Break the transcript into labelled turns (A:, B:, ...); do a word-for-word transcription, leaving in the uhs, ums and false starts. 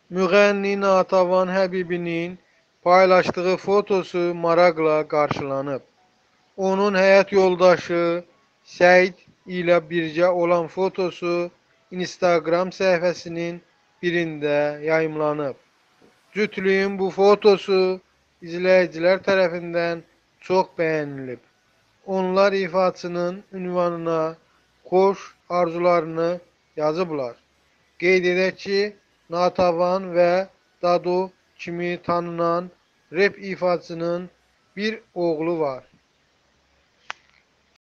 A: Müğənni Natəvan Həbibinin paylaşdığı fotosu maraqla qarşılanıb. Onun həyat yoldaşı Səid ilə birgə olan fotosu Instagram səhifəsinin birində yayımlanıb. Cütlüyün bu fotosu izləyicilər tərəfindən çox bəyənilib. Onlar ifaçının ünvanına xoş arzularını yazıblar. Qeyd edək ki, Natəvan və Dado kimi tanınan rep ifaçının bir oğlu var.